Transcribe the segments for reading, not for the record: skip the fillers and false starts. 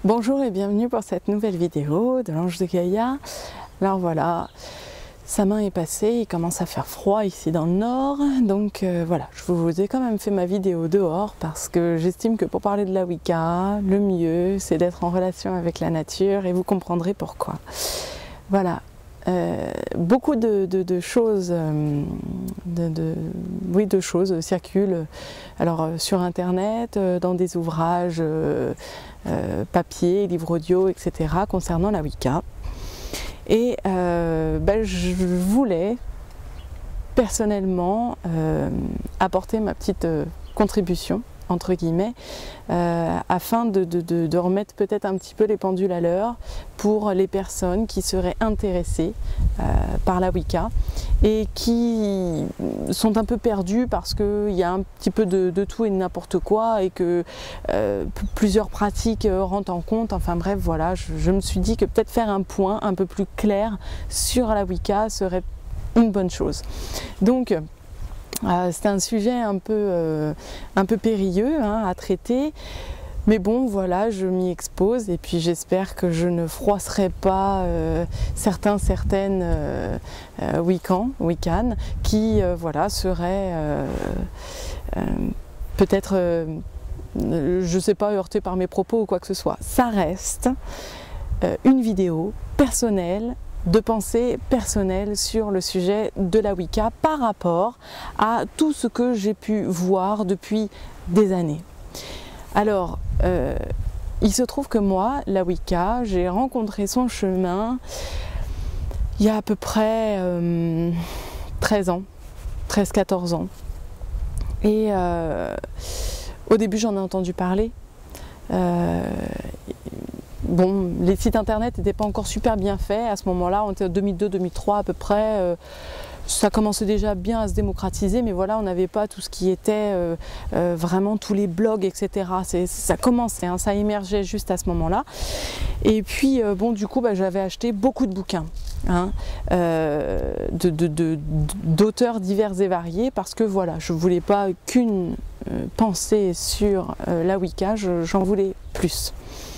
Bonjour et bienvenue pour cette nouvelle vidéo de l'Ange de Gaïa. Alors voilà, sa main est passée, il commence à faire froid ici dans le nord, donc voilà, je vous ai quand même fait ma vidéo dehors parce que j'estime que pour parler de la Wicca, le mieux c'est d'être en relation avec la nature et vous comprendrez pourquoi. Voilà. Beaucoup de choses, de choses circulent alors, sur internet, dans des ouvrages papier, livres audio, etc. concernant la Wicca. Et je voulais personnellement apporter ma petite contribution entre guillemets, afin de remettre peut-être un petit peu les pendules à l'heure pour les personnes qui seraient intéressées par la Wicca et qui sont un peu perdues parce qu'il y a un petit peu de tout et de n'importe quoi et que plusieurs pratiques rentrent en compte. Enfin bref, voilà, je me suis dit que peut-être faire un point un peu plus clair sur la Wicca serait une bonne chose. Donc, c'est un sujet un peu périlleux à traiter, mais bon voilà, je m'y expose et puis j'espère que je ne froisserai pas certaines Wiccanes qui voilà, seraient peut-être, je sais pas, heurtées par mes propos ou quoi que ce soit. Ça reste une vidéo personnelle, de pensée personnelle sur le sujet de la Wicca par rapport à tout ce que j'ai pu voir depuis des années. Alors, il se trouve que moi, la Wicca, j'ai rencontré son chemin il y a à peu près 13 ans, 13-14 ans. Et au début, j'en ai entendu parler. Bon, les sites internet n'étaient pas encore super bien faits à ce moment-là, on était en 2002-2003 à peu près, ça commençait déjà bien à se démocratiser, mais voilà, on n'avait pas tout ce qui était vraiment tous les blogs, etc. Ça commençait, ça émergeait juste à ce moment-là. Et puis, bon, du coup, j'avais acheté beaucoup de bouquins d'auteurs divers et variés parce que voilà, je ne voulais pas qu'une pensée sur la Wicca, j'en voulais plus.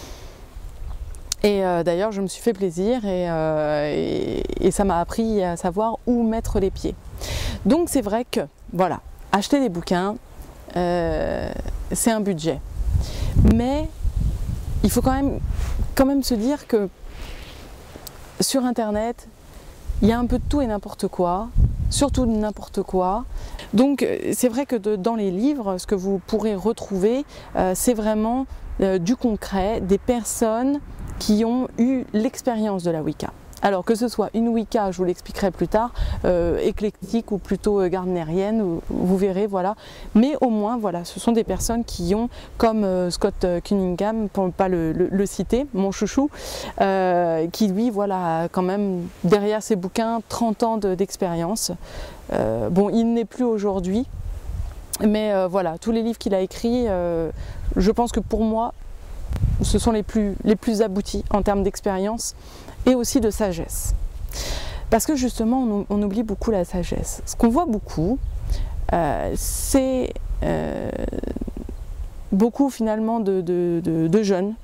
Et d'ailleurs, je me suis fait plaisir et ça m'a appris à savoir où mettre les pieds. Donc c'est vrai que, voilà, acheter des bouquins, c'est un budget. Mais il faut quand même se dire que sur Internet, il y a un peu de tout et n'importe quoi, surtout de n'importe quoi. Donc c'est vrai que dans les livres, ce que vous pourrez retrouver, c'est vraiment du concret, des personnes qui ont eu l'expérience de la Wicca. Alors que ce soit une Wicca, je vous l'expliquerai plus tard, éclectique ou plutôt gardnérienne, vous verrez, voilà. Mais au moins, voilà, ce sont des personnes qui ont, comme Scott Cunningham, pour ne pas le citer, mon chouchou, qui lui, voilà, a quand même, derrière ses bouquins, 30 ans d'expérience. Bon, il n'est plus aujourd'hui, mais voilà, tous les livres qu'il a écrits, je pense que pour moi, ce sont les plus aboutis en termes d'expérience et aussi de sagesse. Parce que justement, on oublie beaucoup la sagesse. Ce qu'on voit beaucoup, c'est beaucoup finalement de jeunes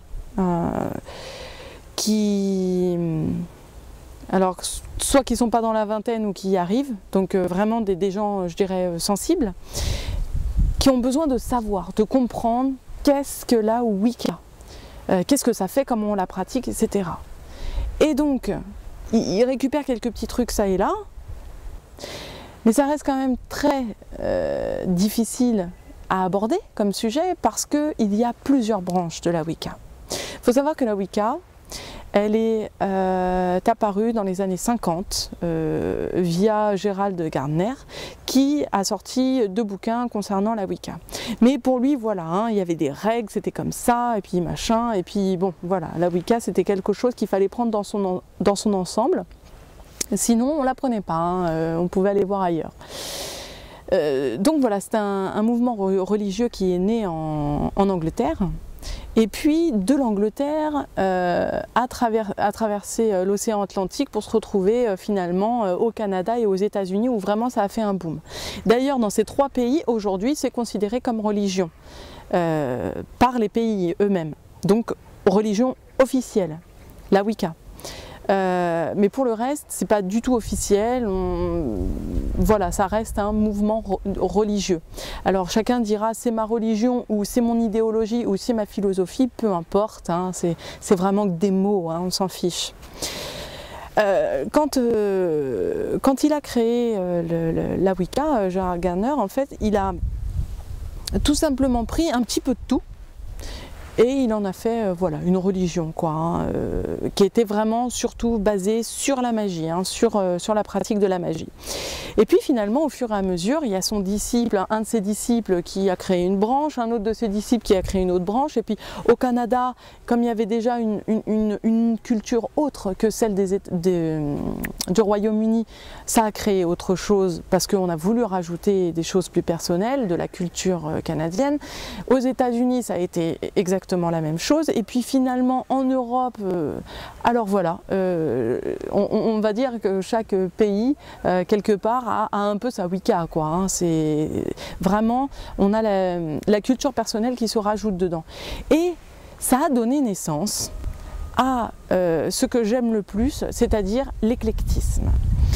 qui, alors soit qui ne sont pas dans la vingtaine ou qui y arrivent, donc vraiment des gens, je dirais, sensibles, qui ont besoin de savoir, de comprendre qu'est-ce que la Wicca. Qu'est-ce que ça fait, comment on la pratique, etc. Et donc, il récupère quelques petits trucs ça et là, mais ça reste quand même très difficile à aborder comme sujet parce qu'il y a plusieurs branches de la Wicca. Il faut savoir que la Wicca, elle est apparue dans les années 50 via Gerald Gardner qui a sorti 2 bouquins concernant la Wicca. Mais pour lui, voilà, il y avait des règles, c'était comme ça, et puis machin, et puis bon, voilà, la Wicca c'était quelque chose qu'il fallait prendre dans son ensemble, sinon on la prenait pas, on pouvait aller voir ailleurs. Donc voilà, c'est un mouvement religieux qui est né en Angleterre. Et puis de l'Angleterre a traversé l'océan Atlantique pour se retrouver finalement au Canada et aux États-Unis où vraiment ça a fait un boom. D'ailleurs dans ces 3 pays aujourd'hui c'est considéré comme religion par les pays eux-mêmes. Donc religion officielle, la Wicca. Mais pour le reste, c'est pas du tout officiel. Voilà, ça reste un mouvement religieux. Alors chacun dira c'est ma religion ou c'est mon idéologie ou c'est ma philosophie, peu importe. Hein, c'est vraiment que des mots, hein, on s'en fiche. Quand il a créé la Wicca, Gerard Gardner, en fait, il a tout simplement pris un petit peu de tout. Et il en a fait voilà, une religion, quoi, hein, qui était vraiment surtout basée sur la magie, hein, sur la pratique de la magie. Et puis finalement, au fur et à mesure, il y a son disciple, un de ses disciples qui a créé une branche, un autre de ses disciples qui a créé une autre branche. Et puis au Canada, comme il y avait déjà une culture autre que celle du Royaume-Uni, ça a créé autre chose parce qu'on a voulu rajouter des choses plus personnelles de la culture canadienne. Aux États-Unis, ça a été exactement la même chose, et puis finalement en Europe, alors voilà, on va dire que chaque pays quelque part a un peu sa Wicca, quoi, hein. C'est vraiment, on a la culture personnelle qui se rajoute dedans, et ça a donné naissance à ce que j'aime le plus, c'est-à-dire l'éclectisme.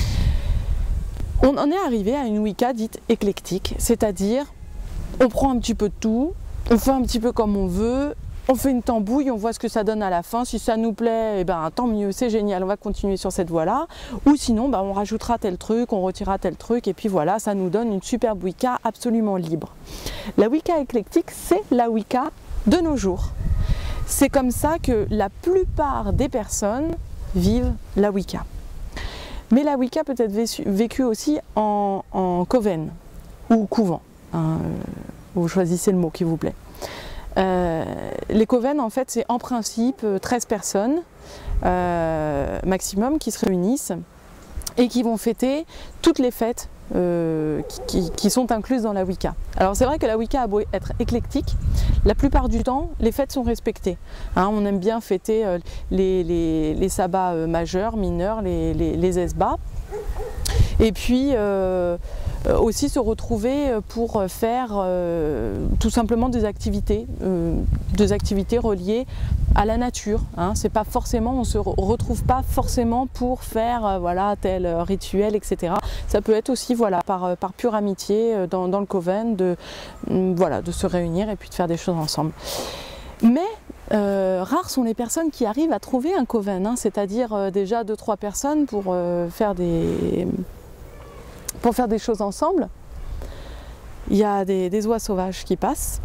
On en est arrivé à une Wicca dite éclectique, c'est-à-dire on prend un petit peu de tout, on fait un petit peu comme on veut, on fait une tambouille, on voit ce que ça donne à la fin. Si ça nous plaît, eh ben, tant mieux, c'est génial, on va continuer sur cette voie-là. Ou sinon, ben, on rajoutera tel truc, on retirera tel truc, et puis voilà, ça nous donne une superbe Wicca absolument libre. La Wicca éclectique, c'est la Wicca de nos jours. C'est comme ça que la plupart des personnes vivent la Wicca. Mais la Wicca peut être vécue aussi en coven ou couvent. Hein, vous choisissez le mot qui vous plaît. Les coven, en fait, c'est en principe 13 personnes maximum qui se réunissent et qui vont fêter toutes les fêtes qui sont incluses dans la Wicca. Alors c'est vrai que la Wicca a beau être éclectique, la plupart du temps les fêtes sont respectées. Hein, on aime bien fêter les sabbats majeurs, mineurs, les esbats. Et puis aussi se retrouver pour faire tout simplement des activités reliées à la nature. Hein. C'est pas forcément, on se retrouve pas forcément pour faire voilà, tel rituel, etc. Ça peut être aussi voilà, par pure amitié dans le coven voilà, de se réunir et puis de faire des choses ensemble. Mais rares sont les personnes qui arrivent à trouver un coven, hein, c'est-à-dire déjà 2-3 personnes pour faire des choses ensemble. Il y a des oies sauvages qui passent.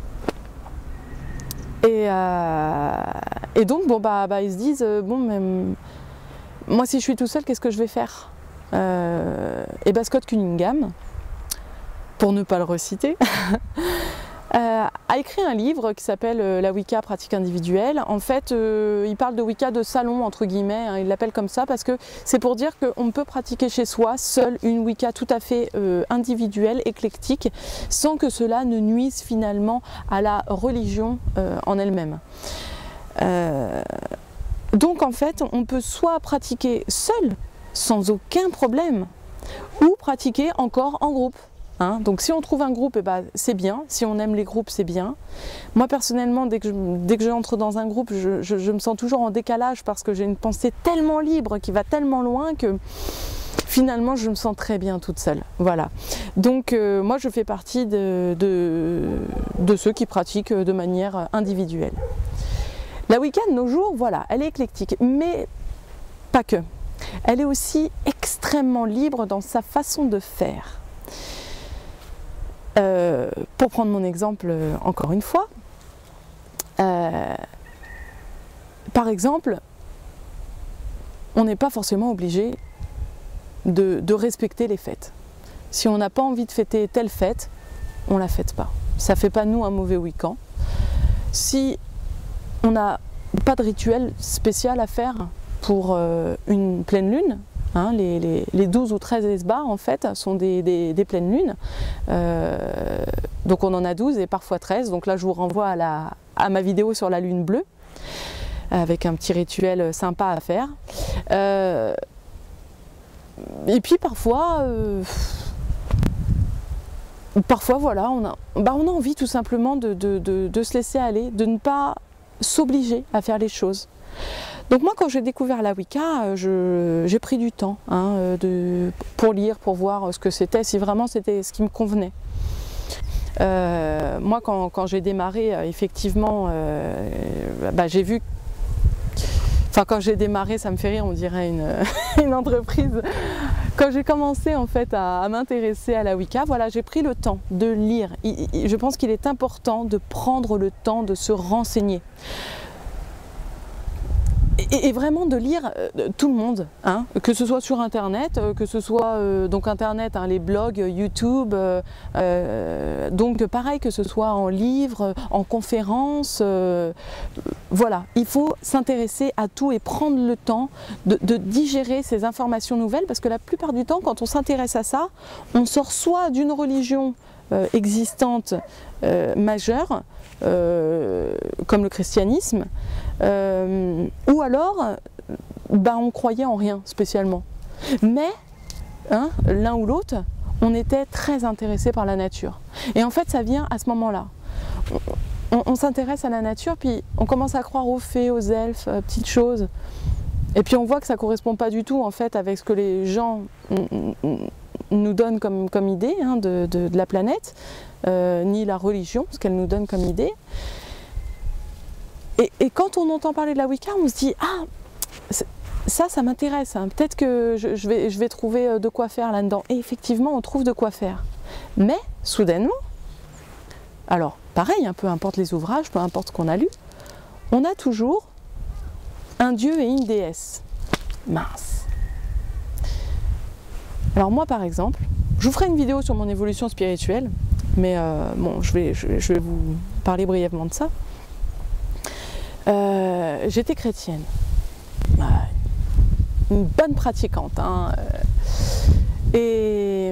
Et donc, bon, ils se disent, bon, mais moi si je suis tout seul, qu'est-ce que je vais faire? Et Scott Cunningham, pour ne pas le reciter, a écrit un livre qui s'appelle La Wicca pratique individuelle. En fait, il parle de Wicca de salon, entre guillemets, hein, il l'appelle comme ça parce que c'est pour dire qu'on peut pratiquer chez soi, seul, une Wicca tout à fait individuelle, éclectique, sans que cela ne nuise finalement à la religion en elle-même. Donc en fait, on peut soit pratiquer seul, sans aucun problème, ou pratiquer encore en groupe. Hein, donc si on trouve un groupe, c'est bien, si on aime les groupes, c'est bien. Moi personnellement, dès que j'entre dans un groupe, je me sens toujours en décalage parce que j'ai une pensée tellement libre qui va tellement loin que finalement je me sens très bien toute seule. Voilà. Donc moi je fais partie de ceux qui pratiquent de manière individuelle. La Wicca de nos jours, voilà, elle est éclectique, mais pas que. Elle est aussi extrêmement libre dans sa façon de faire. Pour prendre mon exemple encore une fois, par exemple, on n'est pas forcément obligé de respecter les fêtes. Si on n'a pas envie de fêter telle fête, on ne la fête pas. Ça ne fait pas nous un mauvais Wiccan. Si on n'a pas de rituel spécial à faire pour une pleine lune, hein, les 12 ou 13 esbats en fait sont des pleines lunes, donc on en a 12 et parfois 13, donc là je vous renvoie à ma vidéo sur la lune bleue avec un petit rituel sympa à faire. Et puis parfois voilà, on a envie tout simplement de se laisser aller, de ne pas s'obliger à faire les choses. Donc moi, quand j'ai découvert la Wicca, j'ai pris du temps pour lire, pour voir ce que c'était, si vraiment c'était ce qui me convenait. Moi, quand j'ai démarré, effectivement, j'ai vu... Enfin, quand j'ai démarré, ça me fait rire, on dirait une entreprise. Quand j'ai commencé en fait à m'intéresser à la Wicca, voilà, j'ai pris le temps de lire. Je pense qu'il est important de prendre le temps de se renseigner. Et vraiment de lire tout le monde, hein, que ce soit sur internet, que ce soit donc internet, hein, les blogs, YouTube, donc pareil que ce soit en livre, en conférence, voilà, il faut s'intéresser à tout et prendre le temps de digérer ces informations nouvelles, parce que la plupart du temps, quand on s'intéresse à ça, on sort soit d'une religion existante majeure, comme le christianisme, ou alors on croyait en rien spécialement. Mais hein, l'un ou l'autre, on était très intéressé par la nature. Et en fait, ça vient à ce moment-là. On s'intéresse à la nature, puis on commence à croire aux fées, aux elfes, petites choses. Et puis on voit que ça ne correspond pas du tout en fait avec ce que les gens nous donnent comme idée hein, de la planète, ni la religion, ce qu'elle nous donne comme idée. Et quand on entend parler de la Wicca, on se dit « Ah, ça m'intéresse, hein. Peut-être que je vais trouver de quoi faire là-dedans. » Et effectivement, on trouve de quoi faire. Mais, soudainement, alors pareil, hein, peu importe les ouvrages, peu importe ce qu'on a lu, on a toujours un dieu et une déesse. Mince. Alors moi, par exemple, je vous ferai une vidéo sur mon évolution spirituelle, mais bon, je vais vous parler brièvement de ça. J'étais chrétienne, une bonne pratiquante, hein, et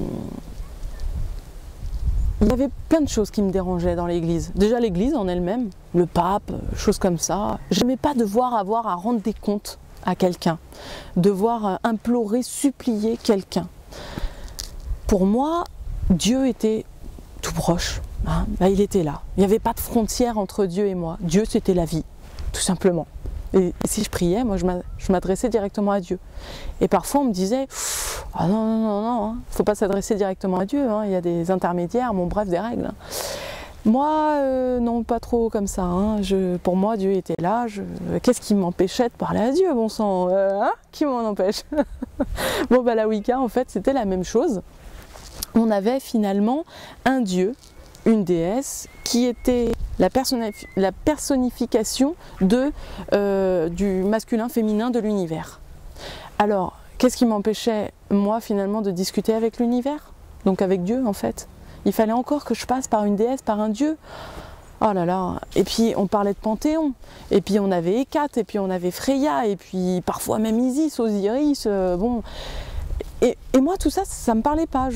il y avait plein de choses qui me dérangeaient dans l'église. Déjà l'église en elle-même, le pape, choses comme ça. J'aimais pas devoir avoir à rendre des comptes à quelqu'un, devoir implorer, supplier quelqu'un. Pour moi, Dieu était tout proche. Hein, là, il était là. Il n'y avait pas de frontière entre Dieu et moi. Dieu, c'était la vie, tout simplement. Et si je priais, moi, je m'adressais directement à Dieu. Et parfois, on me disait « Ah non, non, non, non, hein, faut pas s'adresser directement à Dieu. Hein, il y a des intermédiaires, bon, bref, des règles. » Moi, non, pas trop comme ça. Hein, pour moi, Dieu était là. Qu'est-ce qui m'empêchait de parler à Dieu, bon sang hein, qui m'en empêche? Bon, bah, la Wicca, en fait, c'était la même chose. On avait finalement un Dieu, une déesse qui était la personnification du masculin-féminin de l'univers. Alors, qu'est-ce qui m'empêchait, moi, finalement, de discuter avec l'univers? Donc avec Dieu, en fait. Il fallait encore que je passe par une déesse, par un Dieu. Oh là là. Et puis, on parlait de Panthéon. Et puis, on avait Hécate, et puis on avait Freya, et puis parfois même Isis, Osiris, bon... Et moi, tout ça, ça me parlait pas.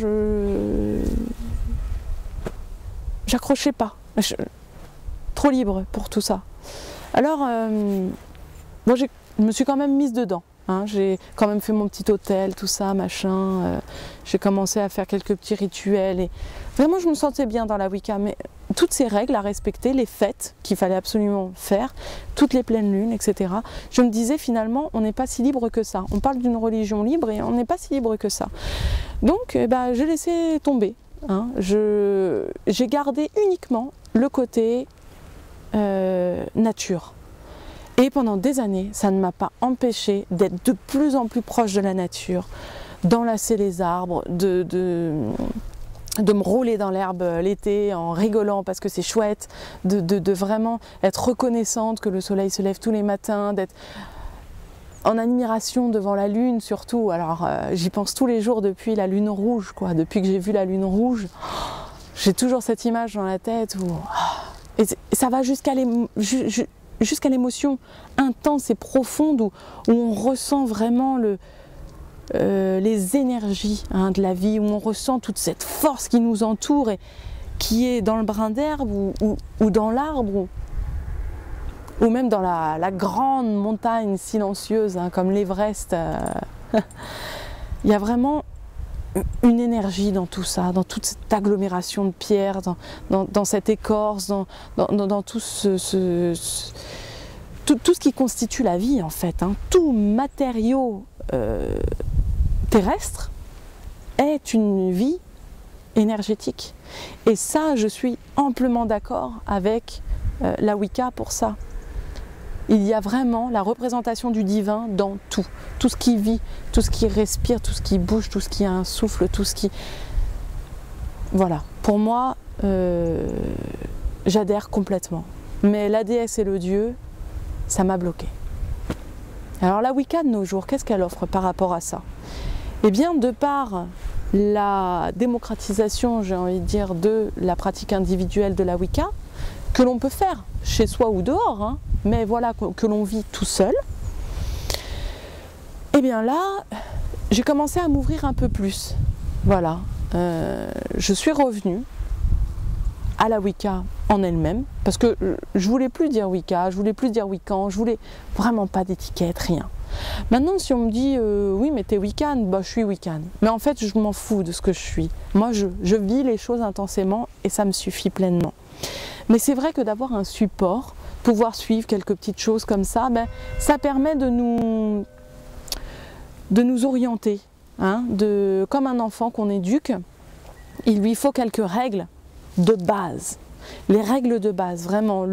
J'accrochais pas. Trop libre pour tout ça. Alors, moi, je me suis quand même mise dedans. Hein. J'ai quand même fait mon petit hôtel, tout ça, machin. J'ai commencé à faire quelques petits rituels. Et vraiment, je me sentais bien dans la Wicca. Mais toutes ces règles à respecter, les fêtes qu'il fallait absolument faire, toutes les pleines lunes, etc. Je me disais finalement, on n'est pas si libre que ça. On parle d'une religion libre et on n'est pas si libre que ça. Donc, j'ai laissé tomber. Hein. J'ai gardé uniquement le côté nature. Et pendant des années, ça ne m'a pas empêché d'être de plus en plus proche de la nature, d'enlacer les arbres, de me rouler dans l'herbe l'été en rigolant parce que c'est chouette, de vraiment être reconnaissante que le soleil se lève tous les matins, d'être en admiration devant la lune surtout. Alors j'y pense tous les jours depuis la lune rouge, quoi. Depuis que j'ai vu la lune rouge, j'ai toujours cette image dans la tête où... Et ça va jusqu'à l'émotion intense et profonde où on ressent vraiment les énergies hein, de la vie, où on ressent toute cette force qui nous entoure et qui est dans le brin d'herbe ou dans l'arbre ou même dans la grande montagne silencieuse hein, comme l'Everest. Il y a vraiment une énergie dans tout ça, dans toute cette agglomération de pierres, dans cette écorce, dans tout tout ce qui constitue la vie en fait. Hein. Tout matériau terrestre est une vie énergétique. Et ça, je suis amplement d'accord avec la Wicca pour ça. Il y a vraiment la représentation du divin dans tout. Tout ce qui vit, tout ce qui respire, tout ce qui bouge, tout ce qui a un souffle, tout ce qui... Voilà. Pour moi, j'adhère complètement. Mais la déesse et le dieu, ça m'a bloqué. Alors la Wicca de nos jours, qu'est-ce qu'elle offre par rapport à ça? Eh bien, de par la démocratisation, j'ai envie de dire, de la pratique individuelle de la Wicca, que l'on peut faire chez soi ou dehors, hein, mais voilà, que l'on vit tout seul, et bien là, j'ai commencé à m'ouvrir un peu plus. Voilà, je suis revenue à la Wicca en elle-même, parce que je voulais plus dire Wicca, je voulais plus dire Wiccan, je voulais vraiment pas d'étiquette, rien. Maintenant, si on me dit oui, mais t'es Wiccan, bah je suis Wiccan. Mais en fait, je m'en fous de ce que je suis. Moi, je vis les choses intensément et ça me suffit pleinement. Mais c'est vrai que d'avoir un support, pouvoir suivre quelques petites choses comme ça, ben, ça permet de nous orienter. Hein, comme un enfant qu'on éduque, il lui faut quelques règles de base. Les règles de base, vraiment,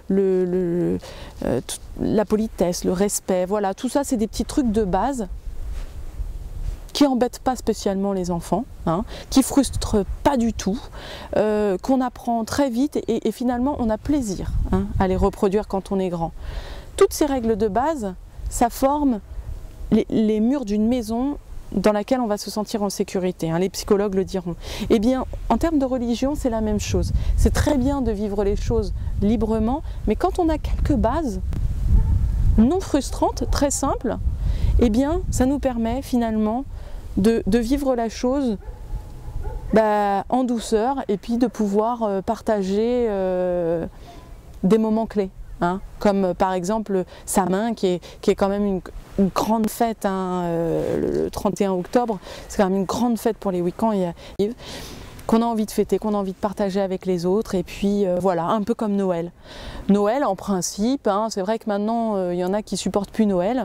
la politesse, le respect, voilà, tout ça c'est des petits trucs de base qui embêtent pas spécialement les enfants, hein, qui frustrent pas du tout, qu'on apprend très vite et finalement on a plaisir hein, à les reproduire quand on est grand. Toutes ces règles de base, ça forme les murs d'une maison dans laquelle on va se sentir en sécurité, hein, les psychologues le diront. Eh bien, en termes de religion, c'est la même chose. C'est très bien de vivre les choses librement, mais quand on a quelques bases non frustrantes, très simples, eh bien, ça nous permet finalement de vivre la chose en douceur et puis de pouvoir partager des moments clés. Hein, comme par exemple Samin qui est quand même une grande fête hein, le 31 octobre, c'est quand même une grande fête pour les Wiccans qu'on a envie de fêter, qu'on a envie de partager avec les autres et puis voilà, un peu comme Noël. Noël en principe, hein, c'est vrai que maintenant il y en a qui supportent plus Noël.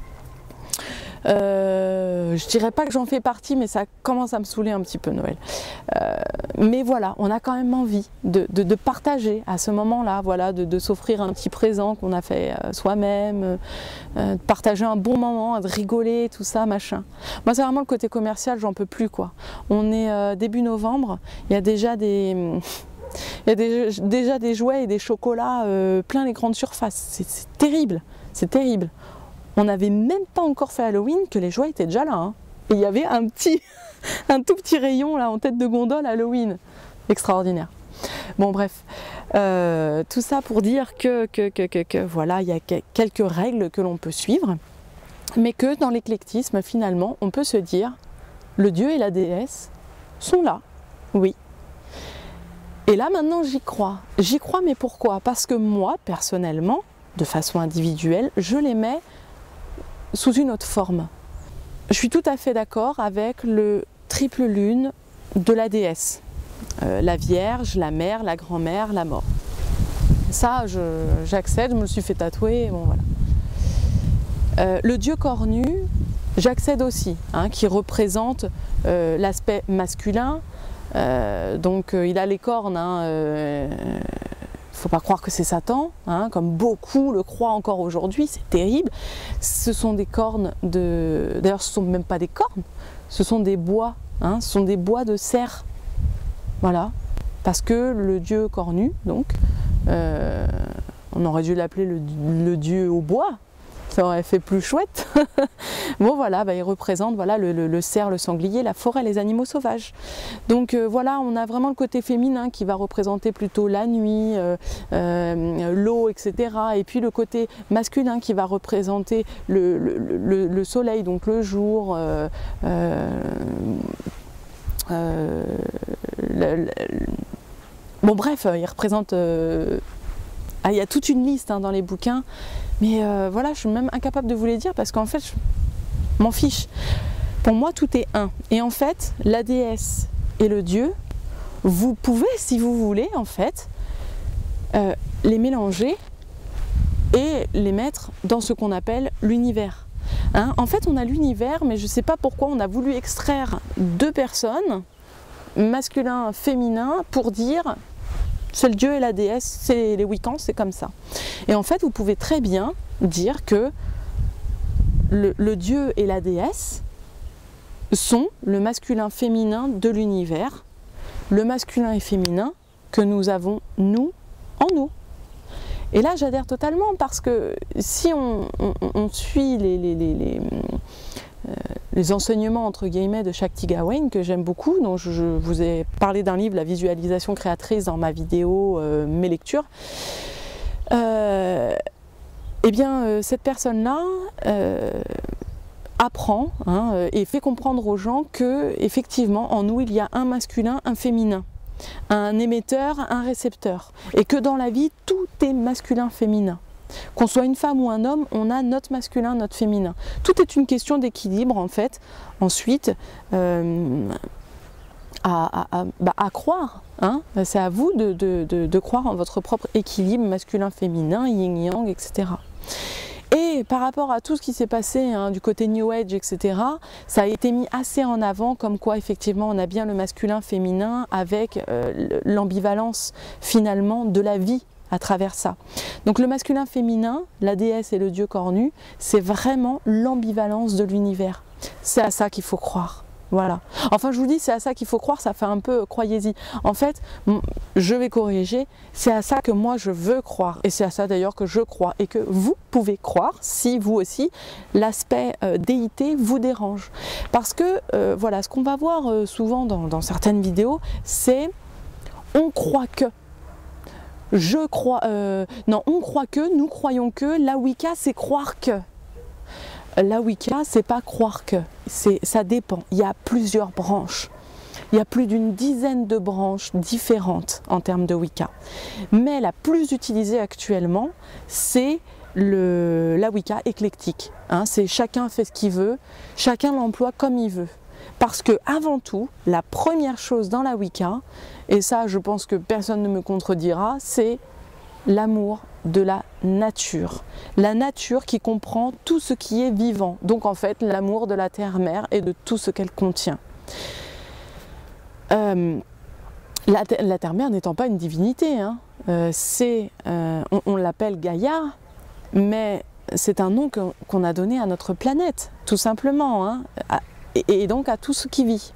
Je dirais pas que j'en fais partie, mais ça commence à me saouler un petit peu Noël. Mais voilà, on a quand même envie de partager à ce moment-là, voilà, de s'offrir un petit présent qu'on a fait soi-même, de partager un bon moment, de rigoler, tout ça, machin. Moi, c'est vraiment le côté commercial, j'en peux plus, quoi. On est début novembre, il y a déjà des... Il y a déjà des jouets et des chocolats plein les grandes surfaces. C'est terrible, c'est terrible. On n'avait même pas encore fait Halloween que les jouets étaient déjà là. Hein. Et il y avait un tout petit rayon là en tête de gondole Halloween. Extraordinaire. Bon bref, tout ça pour dire que voilà, il y a quelques règles que l'on peut suivre, mais que dans l'éclectisme finalement, on peut se dire, le dieu et la déesse sont là, oui. Et là maintenant j'y crois. J'y crois, mais pourquoi? Parce que moi, personnellement, de façon individuelle, je les mets sous une autre forme. Je suis tout à fait d'accord avec le triple lune de la déesse. La Vierge, la Mère, la Grand-Mère, la Mort. Ça, j'accède, je me le suis fait tatouer, bon voilà. Le dieu cornu, j'accède aussi, hein, qui représente l'aspect masculin. Donc il a les cornes, hein, faut pas croire que c'est Satan, hein, comme beaucoup le croient encore aujourd'hui, c'est terrible. Ce sont des cornes de... D'ailleurs, ce ne sont même pas des cornes, ce sont des bois, hein, ce sont des bois de cerf. Voilà, parce que le dieu cornu, donc, on aurait dû l'appeler le dieu au bois, ça aurait fait plus chouette. Bon voilà, il représente voilà, le cerf, le sanglier, la forêt, les animaux sauvages. Donc voilà, on a vraiment le côté féminin qui va représenter plutôt la nuit, l'eau, etc. Et puis le côté masculin qui va représenter le soleil, donc le jour, bon bref, il représente... il y a toute une liste hein, dans les bouquins, mais voilà, je suis même incapable de vous les dire parce qu'en fait, je m'en fiche. Pour moi, tout est un. Et en fait, la déesse et le dieu, vous pouvez, si vous voulez, en fait, les mélanger et les mettre dans ce qu'on appelle l'univers. Hein, en fait, on a l'univers, mais je ne sais pas pourquoi on a voulu extraire deux personnes, masculin, féminin, pour dire c'est le dieu et la déesse, c'est les Wiccans, c'est comme ça. Et en fait, vous pouvez très bien dire que le dieu et la déesse sont le masculin féminin de l'univers, le masculin et féminin que nous avons nous en nous. Et là j'adhère totalement parce que si on suit les enseignements entre guillemets de Shakti Gawain, que j'aime beaucoup, dont je vous ai parlé d'un livre, La visualisation créatrice, dans ma vidéo Mes lectures, eh bien cette personne-là apprend et fait comprendre aux gens que effectivement en nous il y a un masculin, un féminin, un émetteur, un récepteur, et que dans la vie tout est masculin, féminin. Qu'on soit une femme ou un homme, on a notre masculin, notre féminin. Tout est une question d'équilibre en fait. Ensuite, à croire. Hein, c'est à vous de croire en votre propre équilibre masculin-féminin, yin-yang, etc. Et par rapport à tout ce qui s'est passé du côté New Age, etc., ça a été mis assez en avant comme quoi effectivement on a bien le masculin-féminin avec l'ambivalence finalement de la vie à travers ça. Donc le masculin-féminin, la déesse et le dieu cornu, c'est vraiment l'ambivalence de l'univers. C'est à ça qu'il faut croire. Voilà. Enfin, je vous dis, c'est à ça qu'il faut croire, ça fait un peu croyez-y. En fait, je vais corriger, c'est à ça que moi je veux croire. Et c'est à ça d'ailleurs que je crois et que vous pouvez croire si vous aussi, l'aspect déité vous dérange. Parce que, voilà, ce qu'on va voir souvent dans certaines vidéos, c'est on croit que. Je crois. Non, on croit que, nous croyons que, la Wicca c'est croire que. La Wicca, c'est pas croire que, ça dépend. Il y a plusieurs branches. Il y a plus d'une dizaine de branches différentes en termes de Wicca. Mais la plus utilisée actuellement, c'est la Wicca éclectique. Hein, c'est chacun fait ce qu'il veut, chacun l'emploie comme il veut. Parce que avant tout, la première chose dans la Wicca, et ça je pense que personne ne me contredira, c'est l'amour de la nature. La nature qui comprend tout ce qui est vivant. Donc en fait, l'amour de la terre-mère et de tout ce qu'elle contient. La terre-mère n'étant pas une divinité, hein. On l'appelle Gaïa, mais c'est un nom qu'on a donné à notre planète, tout simplement, hein, et donc à tout ce qui vit.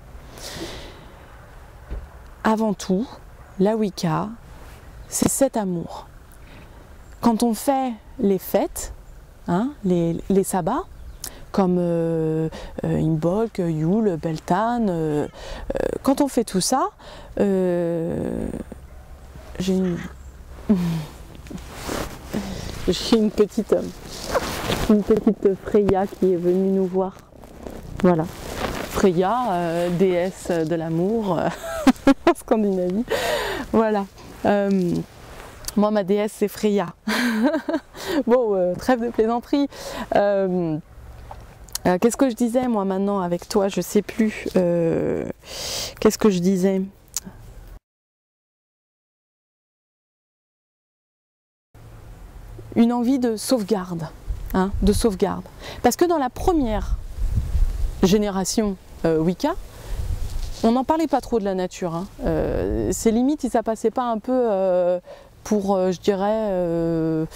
Avant tout, la Wicca, c'est cet amour. Quand on fait les fêtes, hein, les sabbats, comme Imbolc, Yule, Beltane, quand on fait tout ça, j'ai une petite Freya qui est venue nous voir. Voilà, Freya, déesse de l'amour en Scandinavie. Voilà. Moi, ma déesse, c'est Freya. Bon, trêve de plaisanterie. Qu'est-ce que je disais, moi, maintenant, avec toi? Je sais plus. Qu'est-ce que je disais? Une envie de sauvegarde. Hein, de sauvegarde. Parce que dans la première génération Wicca, on n'en parlait pas trop de la nature. Hein. C'est limite si ça passait pas un peu pour, je dirais,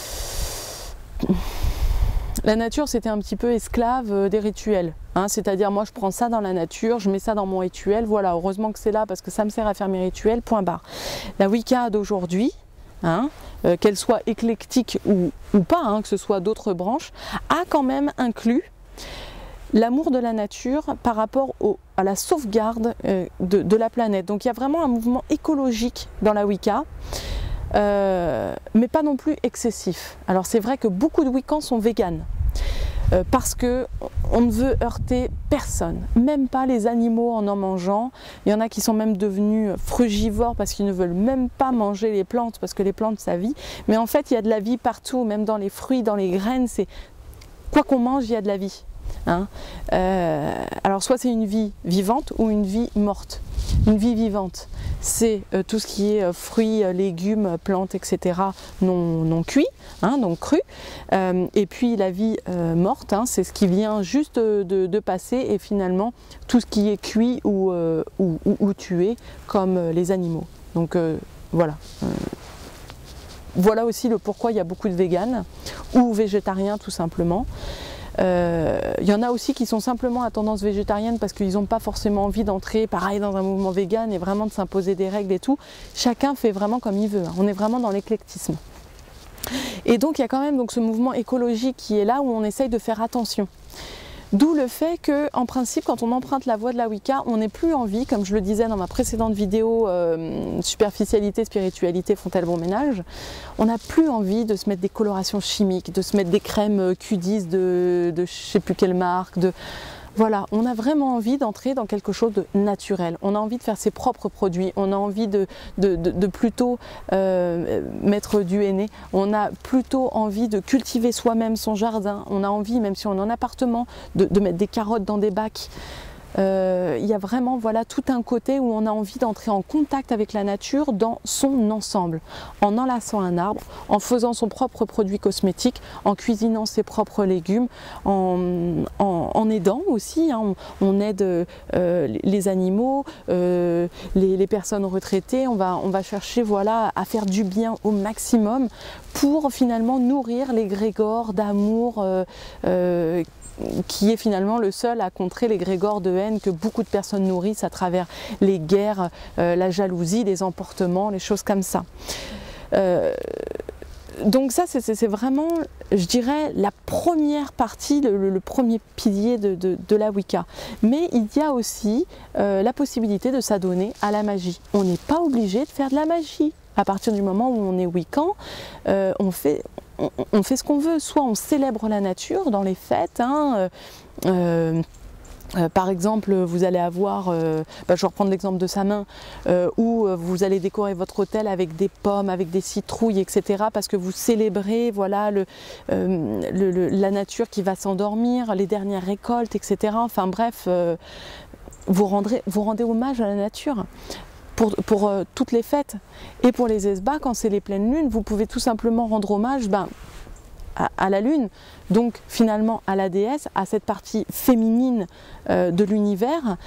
la nature c'était un petit peu esclave des rituels. Hein. C'est-à-dire moi je prends ça dans la nature, je mets ça dans mon rituel, voilà, heureusement que c'est là parce que ça me sert à faire mes rituels, point barre. La Wicca d'aujourd'hui, hein, qu'elle soit éclectique ou pas, hein, que ce soit d'autres branches, a quand même inclus l'amour de la nature par rapport à la sauvegarde de la planète. Donc il y a vraiment un mouvement écologique dans la Wicca, mais pas non plus excessif. Alors c'est vrai que beaucoup de Wiccans sont véganes, parce que on ne veut heurter personne, même pas les animaux en mangeant. Il y en a qui sont même devenus frugivores parce qu'ils ne veulent même pas manger les plantes, parce que les plantes ça vit. Mais en fait il y a de la vie partout, même dans les fruits, dans les graines, c'est quoi qu'on mange il y a de la vie. hein. Alors soit c'est une vie vivante ou une vie morte. Une vie vivante, c'est tout ce qui est fruits, légumes, plantes, etc. non cuits, hein, donc crus. Et puis la vie morte, hein, c'est ce qui vient juste de passer, et finalement tout ce qui est cuit ou tué, comme les animaux. Donc voilà. Voilà aussi le pourquoi il y a beaucoup de véganes ou végétariens tout simplement. Il y en a aussi qui sont simplement à tendance végétarienne parce qu'ils n'ont pas forcément envie d'entrer pareil dans un mouvement vegan et vraiment de s'imposer des règles et tout. Chacun fait vraiment comme il veut, hein. On est vraiment dans l'éclectisme. Et donc il y a quand même donc ce mouvement écologique qui est là, où on essaye de faire attention. D'où le fait que, en principe, quand on emprunte la voie de la Wicca, on n'est plus envie, comme je le disais dans ma précédente vidéo, superficialité, spiritualité font-elles bon ménage, on n'a plus envie de se mettre des colorations chimiques, de se mettre des crèmes Q10 de je sais plus quelle marque, voilà, on a vraiment envie d'entrer dans quelque chose de naturel. On a envie de faire ses propres produits. On a envie de plutôt mettre du henné. On a plutôt envie de cultiver soi-même son jardin. On a envie, même si on est en appartement, de mettre des carottes dans des bacs. Il y a vraiment voilà, tout un côté où on a envie d'entrer en contact avec la nature dans son ensemble, en enlaçant un arbre, en faisant son propre produit cosmétique, en cuisinant ses propres légumes, en aidant aussi, hein, on aide les animaux, les personnes retraitées, on va chercher voilà, à faire du bien au maximum pour finalement nourrir l'égrégore d'amour qui est finalement le seul à contrer l'égrégore de haine que beaucoup de personnes nourrissent à travers les guerres, la jalousie, les emportements, les choses comme ça. Donc ça, c'est vraiment, je dirais, la première partie, le premier pilier de la Wicca. Mais il y a aussi la possibilité de s'adonner à la magie. On n'est pas obligé de faire de la magie. À partir du moment où on est wiccan, on fait ce qu'on veut. Soit on célèbre la nature dans les fêtes, hein, par exemple, vous allez avoir, je vais reprendre l'exemple de Samin, où vous allez décorer votre hôtel avec des pommes, avec des citrouilles, etc. parce que vous célébrez voilà, la nature qui va s'endormir, les dernières récoltes, etc. Enfin bref, vous rendez hommage à la nature. Pour toutes les fêtes. Et pour les esbats, quand c'est les pleines lunes, vous pouvez tout simplement rendre hommage à la lune, donc finalement à la déesse, à cette partie féminine de l'univers.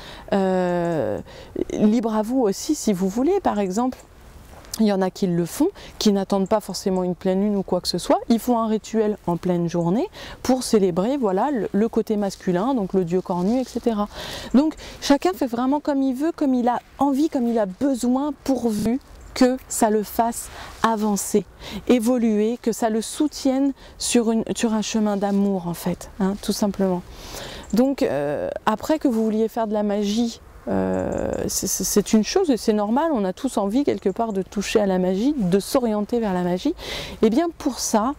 Libre à vous aussi si vous voulez, par exemple. Il y en a qui le font, qui n'attendent pas forcément une pleine lune ou quoi que ce soit. Ils font un rituel en pleine journée pour célébrer voilà, le côté masculin, donc le dieu cornu, etc. Donc chacun fait vraiment comme il veut, comme il a envie, comme il a besoin, pourvu que ça le fasse avancer, évoluer, que ça le soutienne sur un chemin d'amour en fait, hein, tout simplement. Donc après que vous vouliez faire de la magie, c'est une chose et c'est normal, on a tous envie quelque part de toucher à la magie, de s'orienter vers la magie. Et bien pour ça,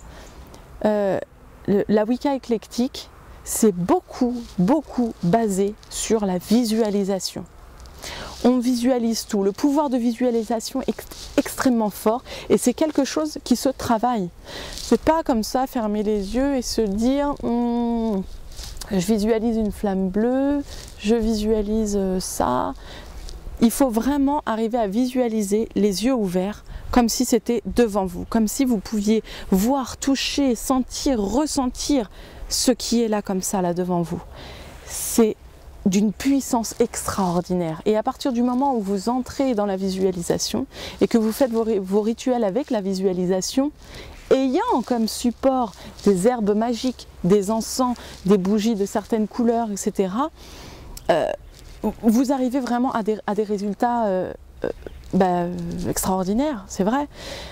la Wicca éclectique, c'est beaucoup basé sur la visualisation. On visualise tout, le pouvoir de visualisation est extrêmement fort et c'est quelque chose qui se travaille. C'est pas comme ça fermer les yeux et se dire je visualise une flamme bleue, je visualise ça. Il faut vraiment arriver à visualiser les yeux ouverts comme si c'était devant vous, comme si vous pouviez voir, toucher, sentir, ressentir ce qui est là comme ça, là devant vous. C'est d'une puissance extraordinaire. Et à partir du moment où vous entrez dans la visualisation et que vous faites vos rituels avec la visualisation, ayant comme support des herbes magiques, des encens, des bougies de certaines couleurs, etc., vous arrivez vraiment à des résultats extraordinaires, c'est vrai.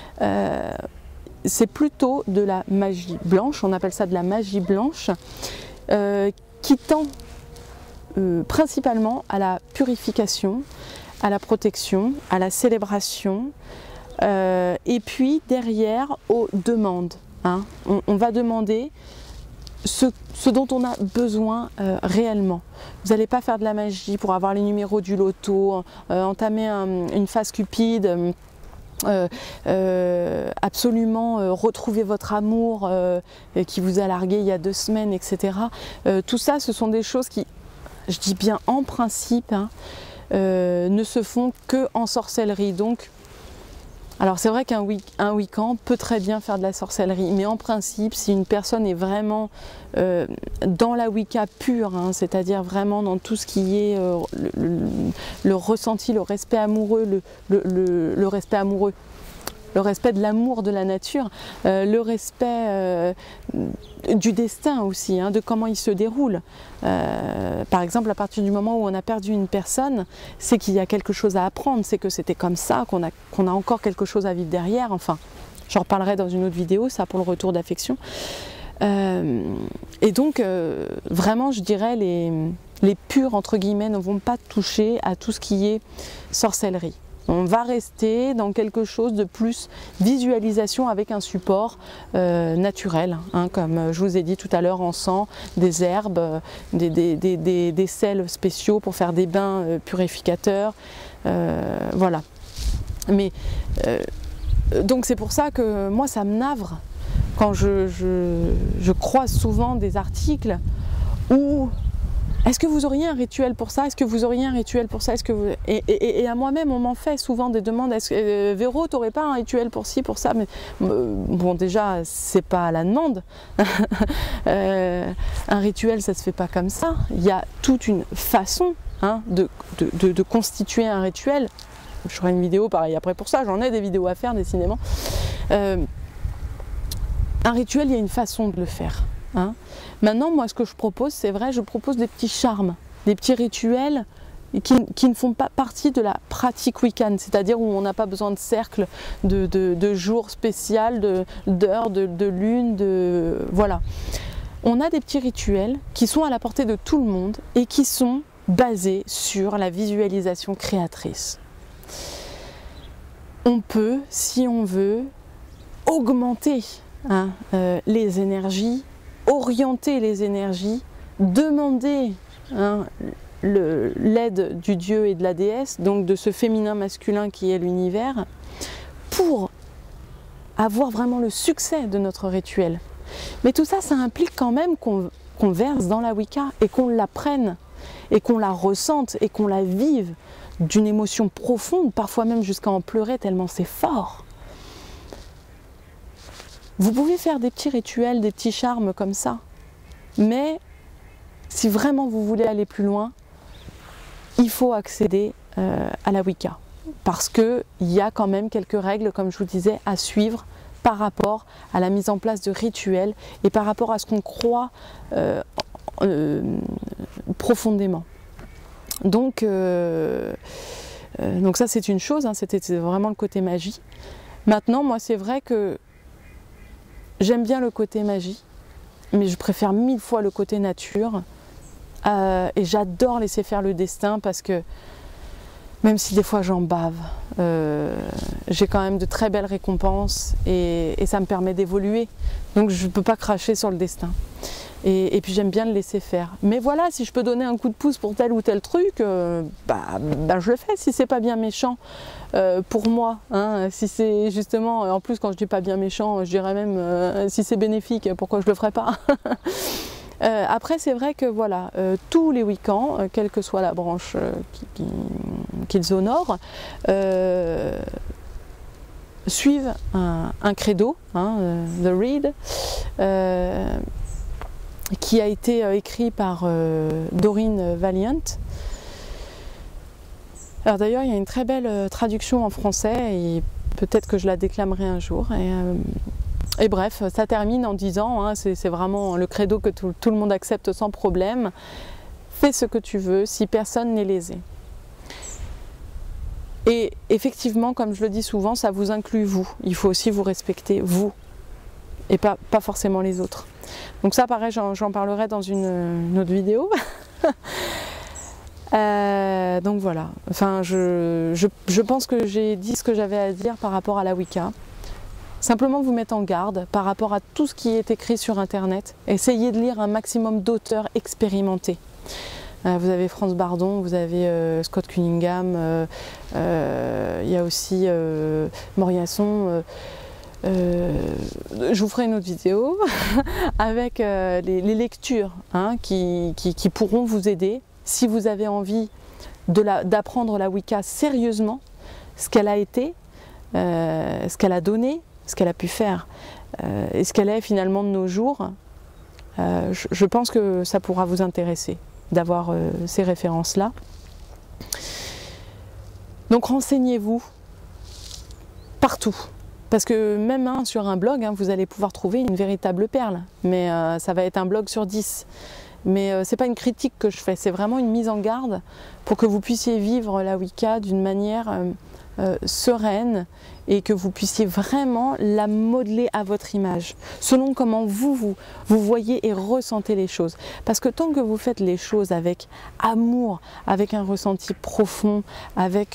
C'est plutôt de la magie blanche, on appelle ça de la magie blanche, qui tend principalement à la purification, à la protection, à la célébration, et puis derrière aux demandes. Hein. On va demander ce dont on a besoin réellement. Vous n'allez pas faire de la magie pour avoir les numéros du loto, entamer une phase cupide, absolument retrouver votre amour qui vous a largué il y a 2 semaines, etc. Tout ça, ce sont des choses qui, je dis bien en principe, hein, ne se font que en sorcellerie. Donc, alors c'est vrai qu'un Wiccan peut très bien faire de la sorcellerie, mais en principe, si une personne est vraiment dans la Wicca pure, hein, c'est-à-dire vraiment dans tout ce qui est le ressenti, le respect amoureux, le respect amoureux, le respect de l'amour de la nature, le respect du destin aussi, hein, de comment il se déroule. Par exemple, à partir du moment où on a perdu une personne, c'est qu'il y a quelque chose à apprendre, c'est que c'était comme ça, qu'on a encore quelque chose à vivre derrière. Enfin, j'en reparlerai dans une autre vidéo, ça pour le retour d'affection. Et donc, vraiment, je dirais, les purs, entre guillemets, ne vont pas toucher à tout ce qui est sorcellerie. On va rester dans quelque chose de plus visualisation avec un support naturel, hein, comme je vous ai dit tout à l'heure, encens, des herbes, des sels spéciaux pour faire des bains purificateurs, voilà. Mais donc c'est pour ça que moi ça me navre quand je croise souvent des articles où est-ce que vous auriez un rituel pour ça? Est-ce que vous auriez un rituel pour ça? Et à moi-même, on m'en fait souvent des demandes. Est-ce que Véro, t'aurais pas un rituel pour ci, pour ça? Mais bon, déjà, c'est pas à la demande. Un rituel, ça se fait pas comme ça. Il y a toute une façon, hein, de constituer un rituel. Je ferai une vidéo pareil après pour ça. J'en ai des vidéos à faire, décidément. Un rituel, il y a une façon de le faire. Hein. Maintenant, moi, ce que je propose, c'est vrai, je propose des petits charmes, des petits rituels qui ne font pas partie de la pratique Wiccan, c'est-à-dire où on n'a pas besoin de cercle, de jours spécial, d'heures, de lune, voilà. On a des petits rituels qui sont à la portée de tout le monde et qui sont basés sur la visualisation créatrice. On peut, si on veut, augmenter, hein, les énergies, orienter les énergies, demander, hein, l'aide du dieu et de la déesse, donc de ce féminin masculin qui est l'univers, pour avoir vraiment le succès de notre rituel. Mais tout ça, ça implique quand même qu'on verse dans la Wicca et qu'on l'apprenne, et qu'on la ressente, et qu'on la vive d'une émotion profonde, parfois même jusqu'à en pleurer tellement c'est fort. Vous pouvez faire des petits rituels, des petits charmes comme ça, mais si vraiment vous voulez aller plus loin, il faut accéder à la Wicca, parce qu'il y a quand même quelques règles, comme je vous disais, à suivre par rapport à la mise en place de rituels et par rapport à ce qu'on croit profondément. Donc ça c'est une chose, hein, c'était vraiment le côté magie. Maintenant, moi c'est vrai que j'aime bien le côté magie, mais je préfère 1000 fois le côté nature. Et j'adore laisser faire le destin parce que, même si des fois j'en bave, j'ai quand même de très belles récompenses et ça me permet d'évoluer. Donc je ne peux pas cracher sur le destin. Et puis j'aime bien le laisser faire. Mais voilà, si je peux donner un coup de pouce pour tel ou tel truc, je le fais. Si c'est pas bien méchant pour moi, hein, si c'est justement, en plus quand je dis pas bien méchant, je dirais même si c'est bénéfique, pourquoi je le ferais pas? Après c'est vrai que voilà, tous les Wiccans, quelle que soit la branche qu'ils honorent, suivent un credo, hein, The Reed, qui a été écrit par Doreen Valiant. Alors d'ailleurs il y a une très belle traduction en français et peut-être que je la déclamerai un jour. Et bref, ça termine en disant, hein, c'est vraiment le credo que tout le monde accepte sans problème. Fais ce que tu veux si personne n'est lésé. Et effectivement, comme je le dis souvent, ça vous inclut vous. Il faut aussi vous respecter, vous, et pas forcément les autres. Donc ça, pareil, j'en parlerai dans une autre vidéo. Donc voilà, enfin, je pense que j'ai dit ce que j'avais à dire par rapport à la Wicca. Simplement vous mettre en garde par rapport à tout ce qui est écrit sur internet. Essayez de lire un maximum d'auteurs expérimentés. Vous avez Franz Bardon, vous avez Scott Cunningham, il y a aussi Moriasson. Je vous ferai une autre vidéo avec les lectures hein, qui pourront vous aider si vous avez envie d'apprendre la Wicca sérieusement, ce qu'elle a été, ce qu'elle a donné, ce qu'elle a pu faire et ce qu'elle est finalement de nos jours. Je pense que ça pourra vous intéresser d'avoir ces références-là. Donc renseignez-vous partout. Parce que même hein, sur un blog, hein, vous allez pouvoir trouver une véritable perle. Mais ça va être un blog sur 10. Mais ce n'est pas une critique que je fais, c'est vraiment une mise en garde pour que vous puissiez vivre la Wicca d'une manière sereine et que vous puissiez vraiment la modeler à votre image, selon comment vous voyez et ressentez les choses. Parce que tant que vous faites les choses avec amour, avec un ressenti profond, avec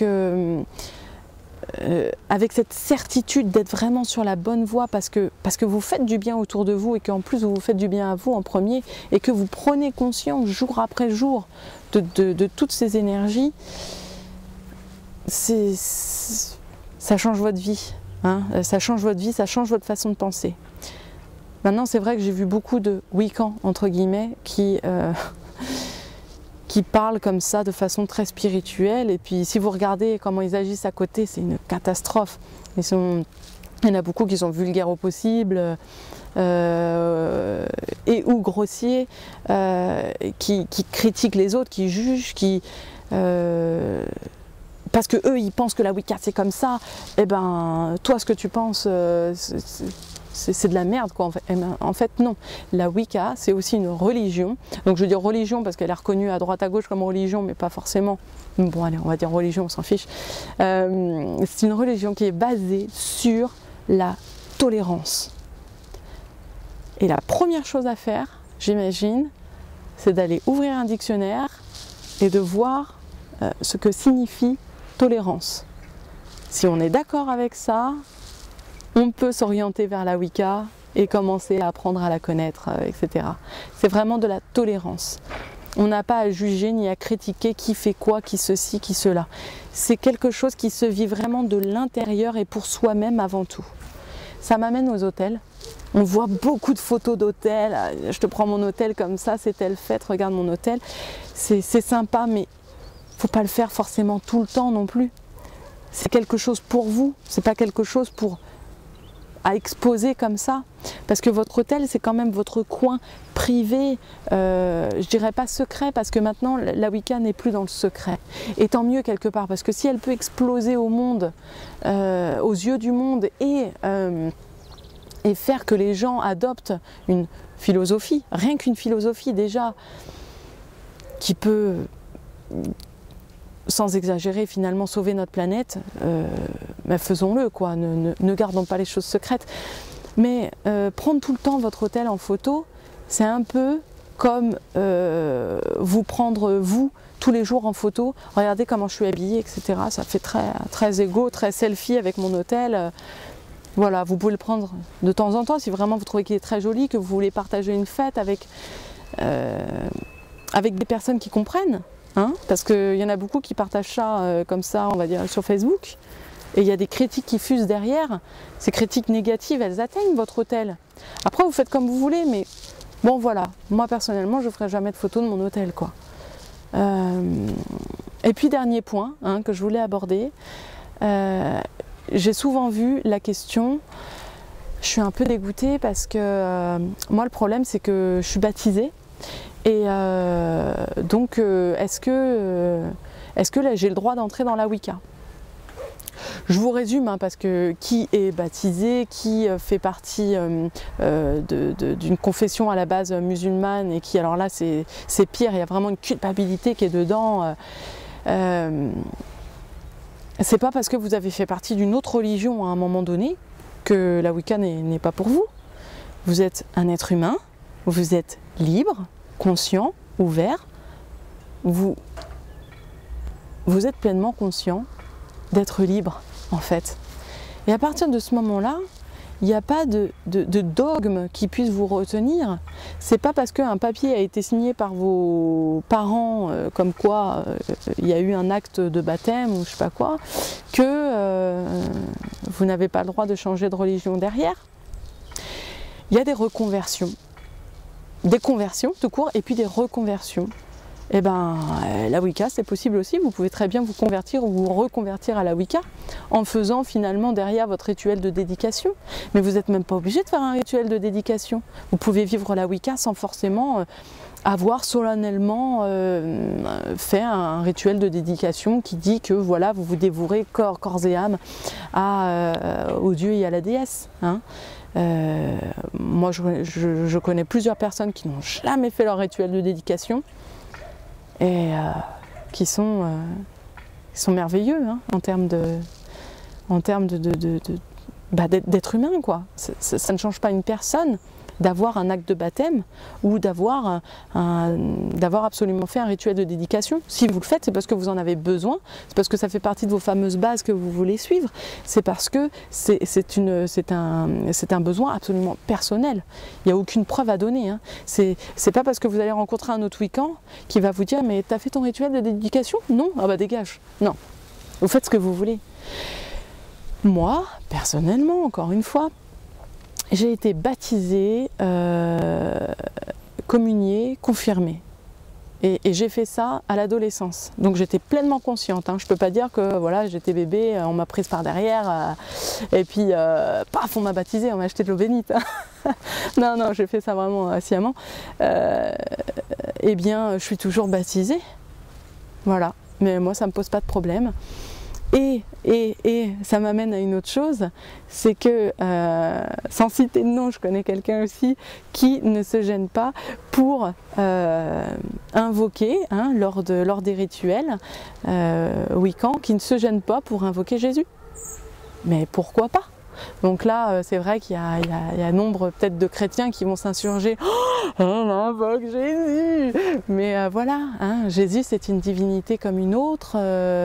cette certitude d'être vraiment sur la bonne voie parce que vous faites du bien autour de vous et qu'en plus vous faites du bien à vous en premier et que vous prenez conscience jour après jour de toutes ces énergies, ça change votre vie, hein, ça change votre vie, ça change votre façon de penser. Maintenant c'est vrai que j'ai vu beaucoup de Wiccans entre guillemets qui parlent comme ça de façon très spirituelle et puis si vous regardez comment ils agissent à côté, c'est une catastrophe. Il y en a beaucoup qui sont vulgaires au possible et ou grossiers, qui critiquent les autres, qui jugent, parce que eux ils pensent que la Wicca c'est comme ça, et ben toi ce que tu penses c'est de la merde quoi. En fait non, la Wicca c'est aussi une religion, donc je veux dire religion parce qu'elle est reconnue à droite à gauche comme religion mais pas forcément, bon allez on va dire religion, on s'en fiche. C'est une religion qui est basée sur la tolérance. Et la première chose à faire, j'imagine, c'est d'aller ouvrir un dictionnaire et de voir ce que signifie tolérance. Si on est d'accord avec ça, on peut s'orienter vers la Wicca et commencer à apprendre à la connaître, etc. C'est vraiment de la tolérance. On n'a pas à juger ni à critiquer qui fait quoi, qui ceci, qui cela. C'est quelque chose qui se vit vraiment de l'intérieur et pour soi-même avant tout. Ça m'amène aux hôtels. On voit beaucoup de photos d'hôtels. Je te prends mon hôtel comme ça, c'est telle fête, regarde mon hôtel. C'est sympa, mais il ne faut pas le faire forcément tout le temps non plus. C'est quelque chose pour vous, c'est pas quelque chose à exposer comme ça. Parce que votre hôtel, c'est quand même votre coin privé, je dirais pas secret, parce que maintenant la Wicca n'est plus dans le secret. Et tant mieux quelque part, parce que si elle peut exploser au monde, aux yeux du monde, et faire que les gens adoptent une philosophie, rien qu'une philosophie déjà, qui peut, sans exagérer, finalement sauver notre planète, ben faisons-le quoi, ne gardons pas les choses secrètes. Mais prendre tout le temps votre hôtel en photo, c'est un peu comme vous prendre vous tous les jours en photo, regardez comment je suis habillée, etc. Ça fait très égo, très selfie avec mon hôtel. Voilà, vous pouvez le prendre de temps en temps si vraiment vous trouvez qu'il est très joli, que vous voulez partager une fête avec des personnes qui comprennent. Hein, parce qu'il y en a beaucoup qui partagent ça comme ça, on va dire, sur Facebook. Et il y a des critiques qui fusent derrière. Ces critiques négatives, elles atteignent votre hôtel. Après, vous faites comme vous voulez, mais bon, voilà. Moi, personnellement, je ne ferai jamais de photos de mon hôtel, quoi. Et puis, dernier point hein, que je voulais aborder. J'ai souvent vu la question, je suis un peu dégoûtée parce que moi, le problème, c'est que je suis baptisée. Et donc, est-ce que là, j'ai le droit d'entrer dans la Wicca? Je vous résume, hein, parce que qui est baptisé, qui fait partie d'une confession à la base musulmane et qui, alors là, c'est pire, il y a vraiment une culpabilité qui est dedans. C'est pas parce que vous avez fait partie d'une autre religion à un moment donné que la Wicca n'est pas pour vous. Vous êtes un être humain, vous êtes libre, conscient, ouvert, vous êtes pleinement conscient d'être libre en fait. Et à partir de ce moment-là, il n'y a pas de dogme qui puisse vous retenir. C'est pas parce qu'un papier a été signé par vos parents, comme quoi il y a eu un acte de baptême ou je sais pas quoi, que vous n'avez pas le droit de changer de religion derrière. Il y a des reconversions, des conversions tout court, et puis des reconversions. Eh ben, la Wicca, c'est possible aussi. Vous pouvez très bien vous convertir ou vous reconvertir à la Wicca en faisant finalement derrière votre rituel de dédication. Mais vous n'êtes même pas obligé de faire un rituel de dédication. Vous pouvez vivre la Wicca sans forcément avoir solennellement fait un rituel de dédication qui dit que voilà, vous vous dévouerez corps et âme au Dieu et à la déesse. Hein. Moi, je connais plusieurs personnes qui n'ont jamais fait leur rituel de dédication et qui sont merveilleux hein, en termes d'être humain, quoi. Ça ne change pas une personne d'avoir un acte de baptême ou d'avoir absolument fait un rituel de dédication. Si vous le faites, c'est parce que vous en avez besoin, c'est parce que ça fait partie de vos fameuses bases que vous voulez suivre, c'est parce que c'est un besoin absolument personnel. Il n'y a aucune preuve à donner. Hein. C'est pas parce que vous allez rencontrer un autre Wiccan qui va vous dire « mais t'as fait ton rituel de dédication ?» Non, ah bah dégage. Non, vous faites ce que vous voulez. Moi, personnellement, encore une fois, j'ai été baptisée, communiée, confirmée. Et j'ai fait ça à l'adolescence. Donc j'étais pleinement consciente. Hein. Je ne peux pas dire que voilà, j'étais bébé, on m'a prise par derrière, et puis paf, on m'a baptisée, on m'a acheté de l'eau bénite. Non, non, j'ai fait ça vraiment sciemment. Eh bien, je suis toujours baptisée. Voilà. Mais moi, ça ne me pose pas de problème. Et ça m'amène à une autre chose, c'est que, sans citer de nom, je connais quelqu'un aussi qui ne se gêne pas pour invoquer, hein, lors des rituels Wiccan, qui ne se gêne pas pour invoquer Jésus. Mais pourquoi pas? Donc là, c'est vrai qu'il y a nombre peut-être de chrétiens qui vont s'insurger. Oh, on invoque Jésus! Mais voilà, hein, Jésus c'est une divinité comme une autre.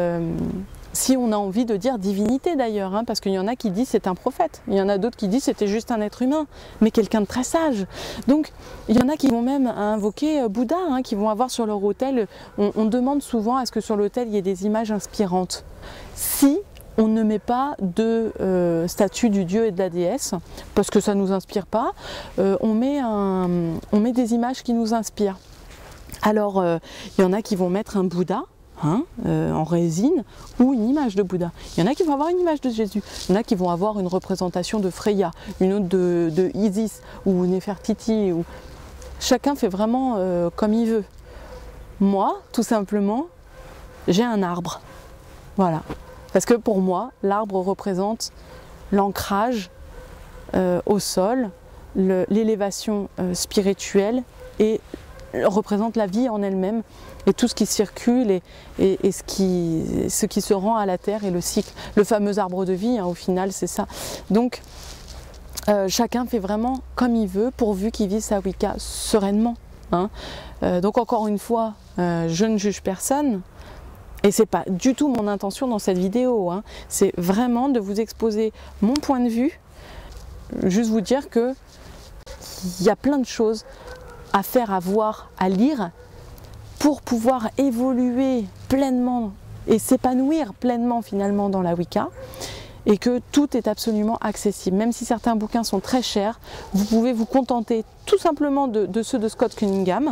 Si on a envie de dire divinité d'ailleurs, hein, parce qu'il y en a qui disent c'est un prophète, il y en a d'autres qui disent c'était juste un être humain, mais quelqu'un de très sage. Donc il y en a qui vont même invoquer Bouddha, hein, qui vont avoir sur leur autel, on demande souvent à ce que sur l'autel il y ait des images inspirantes. Si on ne met pas de statue du dieu et de la déesse, parce que ça ne nous inspire pas, on met des images qui nous inspirent. Alors il y en a qui vont mettre un Bouddha, hein, en résine, ou une image de Bouddha. Il y en a qui vont avoir une image de Jésus, il y en a qui vont avoir une représentation de Freya, une autre de Isis ou Nefertiti. Chacun fait vraiment comme il veut. Moi, tout simplement, j'ai un arbre. Voilà. Parce que pour moi, l'arbre représente l'ancrage au sol, l'élévation spirituelle et représente la vie en elle-même et tout ce qui circule et ce qui se rend à la terre et le cycle, le fameux arbre de vie, hein, au final c'est ça. Donc chacun fait vraiment comme il veut pourvu qu'il vive sa Wicca sereinement. Hein. Donc encore une fois, je ne juge personne. Et c'est pas du tout mon intention dans cette vidéo, hein. C'est vraiment de vous exposer mon point de vue, juste vous dire que il y a plein de choses à faire, à voir, à lire pour pouvoir évoluer pleinement et s'épanouir pleinement finalement dans la Wicca, et que tout est absolument accessible. Même si certains bouquins sont très chers, vous pouvez vous contenter tout simplement de ceux de Scott Cunningham.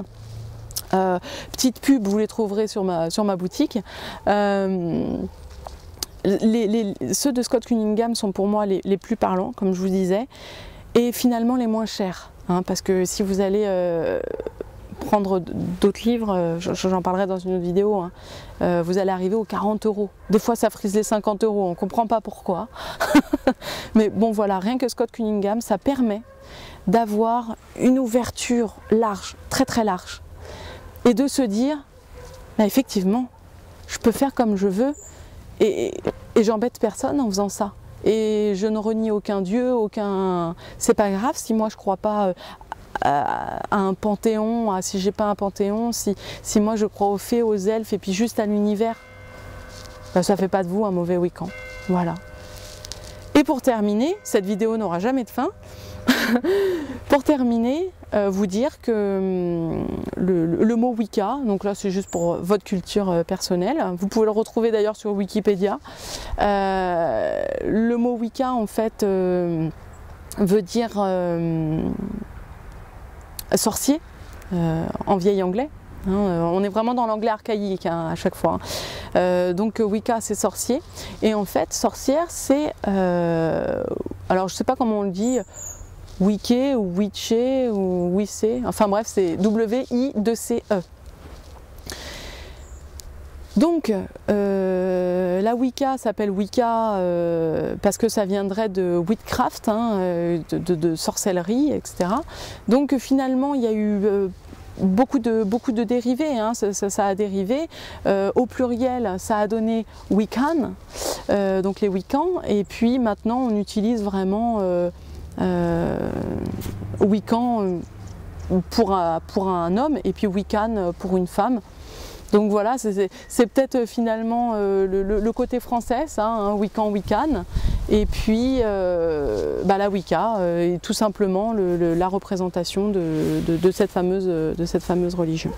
Petite pub, vous les trouverez sur ma boutique. Ceux de Scott Cunningham sont pour moi les plus parlants, comme je vous disais, et finalement les moins chers, hein, parce que si vous allez prendre d'autres livres, j'en parlerai dans une autre vidéo, hein, vous allez arriver aux 40 €. Des fois ça frise les 50 €, on ne comprend pas pourquoi. Mais bon voilà, rien que Scott Cunningham, ça permet d'avoir une ouverture large, très très large. Et de se dire, bah effectivement, je peux faire comme je veux et j'embête personne en faisant ça. Et je ne renie aucun dieu, c'est pas grave si moi je crois pas à un panthéon, si j'ai pas un panthéon, si moi je crois aux fées, aux elfes et puis juste à l'univers, bah ça fait pas de vous un mauvais Wiccan. Voilà. Et pour terminer, cette vidéo n'aura jamais de fin. Pour terminer, vous dire que le mot Wicca, donc là c'est juste pour votre culture personnelle, vous pouvez le retrouver d'ailleurs sur Wikipédia. Le mot Wicca en fait veut dire sorcier en vieil anglais. On est vraiment dans l'anglais archaïque à chaque fois. Donc Wicca c'est sorcier. Et en fait sorcière c'est, alors je sais pas comment on le dit, Wicca ou Witché ou Wissé, enfin bref c'est W-I-2-C-E. Donc la Wicca s'appelle Wicca parce que ça viendrait de witchcraft, de sorcellerie, etc. Donc finalement il y a eu beaucoup de dérivés, ça a dérivé. Au pluriel ça a donné Wiccan, donc les Wiccans, et puis maintenant on utilise vraiment Wiccan pour un homme et puis Wiccan pour une femme. Donc voilà, c'est peut-être finalement le côté français, ça, Wiccan, Wiccan, et puis la Wicca, et tout simplement la représentation de cette fameuse religion.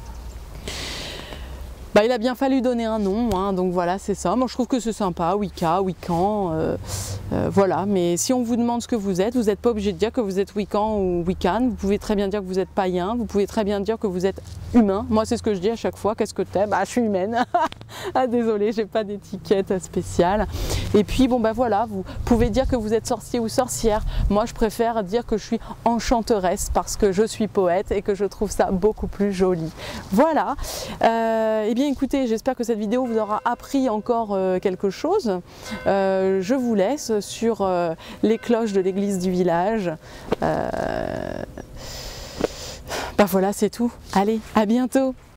Il a bien fallu donner un nom, donc voilà, c'est ça. Moi je trouve que c'est sympa, Wicca, Wiccan, voilà. Mais si on vous demande ce que vous êtes pas obligé de dire que vous êtes Wiccan ou Wiccan. Vous pouvez très bien dire que vous êtes païen, vous pouvez très bien dire que vous êtes humain. Moi c'est ce que je dis à chaque fois, qu'est-ce que t'es? Je suis humaine. Ah désolée, j'ai pas d'étiquette spéciale. Et puis voilà, vous pouvez dire que vous êtes sorcier ou sorcière. Moi je préfère dire que je suis enchanteresse parce que je suis poète et que je trouve ça beaucoup plus joli. Voilà. Eh bien écoutez, j'espère que cette vidéo vous aura appris encore quelque chose. Je vous laisse sur les cloches de l'église du village. Voilà, c'est tout. Allez, à bientôt!